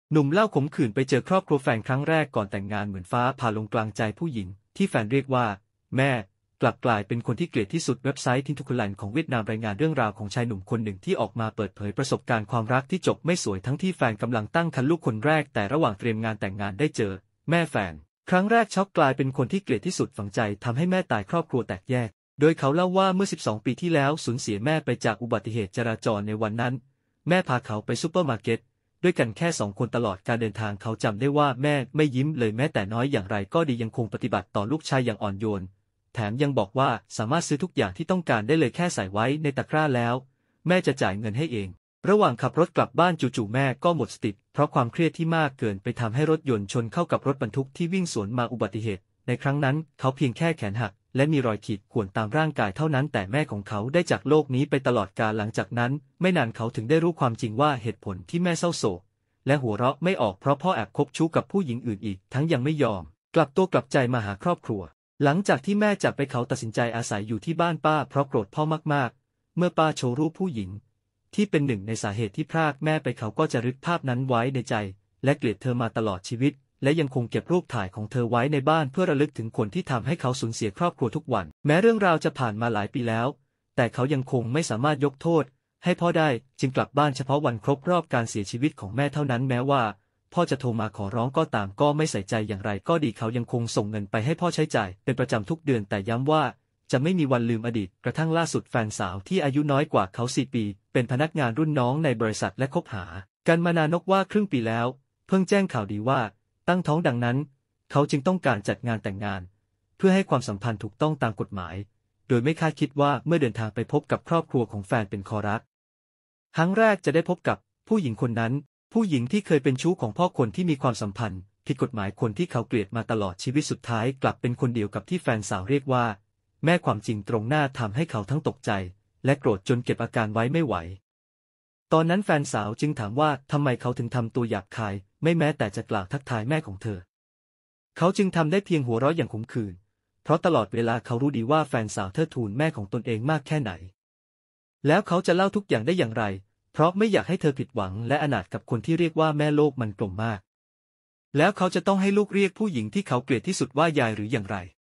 หนุ่มเล่าขมขื่นไปเจอครอบครัวแฟนครั้งแรกก่อนแต่งงานเหมือนฟ้าผ่าลงกลางใจผู้หญิงที่แฟนเรียกว่าแม่กลับกลายเป็นคนที่เกลียดที่สุดเว็บไซต์ทินทุกลันของเวียดนามรายงานเรื่องราวของชายหนุ่มคนหนึ่งที่ออกมาเปิดเผยประสบการณ์ความรักที่จบไม่สวยทั้งที่แฟนกำลังตั้งครรภ์ลูกคนแรกแต่ระหว่างเตรียมงานแต่งงานได้เจอแม่แฟนครั้งแรกช็อกกลายเป็นคนที่เกลียดที่สุดฝังใจทำให้แม่ตายครอบครัวแตกแยกโดยเขาเล่าว่าเมื่อ12 ปีที่แล้วสูญเสียแม่ไปจากอุบัติเหตุจราจรในวันนั้นแม่พาเขาไปซูเปอร์มาร์เก็ตด้วยกันแค่2 คนตลอดการเดินทางเขาจำได้ว่าแม่ไม่ยิ้มเลยแม้แต่น้อยอย่างไรก็ดียังคงปฏิบัติต่อลูกชายอย่างอ่อนโยนแถมยังบอกว่าสามารถซื้อทุกอย่างที่ต้องการได้เลยแค่ใส่ไว้ในตะกร้าแล้วแม่จะจ่ายเงินให้เองระหว่างขับรถกลับบ้านจู่ๆแม่ก็หมดสติเพราะความเครียดที่มากเกินไปทำให้รถยนต์ชนเข้ากับรถบรรทุกที่วิ่งสวนมาอุบัติเหตุในครั้งนั้นเขาเพียงแค่แขนหักและมีรอยขีดข่วนตามร่างกายเท่านั้นแต่แม่ของเขาได้จากโลกนี้ไปตลอดกาลหลังจากนั้นไม่นานเขาถึงได้รู้ความจริงว่าเหตุผลที่แม่เศร้าโศกและหัวเราะไม่ออกเพราะพ่อแอบคบชู้กับผู้หญิงอื่นอีกทั้งยังไม่ยอมกลับตัวกลับใจมาหาครอบครัวหลังจากที่แม่จากไปเขาตัดสินใจอาศัยอยู่ที่บ้านป้าเพราะโกรธพ่อมากๆเมื่อป้าโชว์รูปผู้หญิงที่เป็นหนึ่งในสาเหตุที่พรากแม่ไปเขาก็จะรึกภาพนั้นไว้ในใจและเกลียดเธอมาตลอดชีวิตและยังคงเก็บรูปถ่ายของเธอไว้ในบ้านเพื่อระลึกถึงคนที่ทำให้เขาสูญเสียครอบครัวทุกวันแม้เรื่องราวจะผ่านมาหลายปีแล้วแต่เขายังคงไม่สามารถยกโทษให้พ่อได้จึงกลับบ้านเฉพาะวันครบรอบการเสียชีวิตของแม่เท่านั้นแม้ว่าพ่อจะโทรมาขอร้องก็ตามก็ไม่ใส่ใจอย่างไรก็ดีเขายังคงส่งเงินไปให้พ่อใช้จ่ายเป็นประจำทุกเดือนแต่ย้ำว่าจะไม่มีวันลืมอดีตกระทั่งล่าสุดแฟนสาวที่อายุน้อยกว่าเขา4 ปีเป็นพนักงานรุ่นน้องในบริษัทและคบหากันมานานว่าครึ่งปีแล้วเพิ่งแจ้งข่าวดีว่าตั้งท้องดังนั้นเขาจึงต้องการจัดงานแต่งงานเพื่อให้ความสัมพันธ์ถูกต้องตามกฎหมายโดยไม่คาดคิดว่าเมื่อเดินทางไปพบกับครอบครัวของแฟนเป็นคอรักครั้งแรกจะได้พบกับผู้หญิงคนนั้นผู้หญิงที่เคยเป็นชู้ของพ่อคนที่มีความสัมพันธ์ผิดกฎหมายคนที่เขาเกลียดมาตลอดชีวิตสุดท้ายกลับเป็นคนเดียวกับที่แฟนสาวเรียกว่าแม่ความจริงตรงหน้าทำให้เขาทั้งตกใจและโกรธจนเก็บอาการไว้ไม่ไหวตอนนั้นแฟนสาวจึงถามว่าทำไมเขาถึงทำตัวหยาบคายไม่แม้แต่จะกล่าวทักทายแม่ของเธอเขาจึงทำได้เพียงหัวเราะอย่างขมขื่นเพราะตลอดเวลาเขารู้ดีว่าแฟนสาวเทิดทูนแม่ของตนเองมากแค่ไหนแล้วเขาจะเล่าทุกอย่างได้อย่างไรเพราะไม่อยากให้เธอผิดหวังและอนาถกับคนที่เรียกว่าแม่โลกมันกลมมากแล้วเขาจะต้องให้ลูกเรียกผู้หญิงที่เขาเกลียดที่สุดว่ายายหรืออย่างไร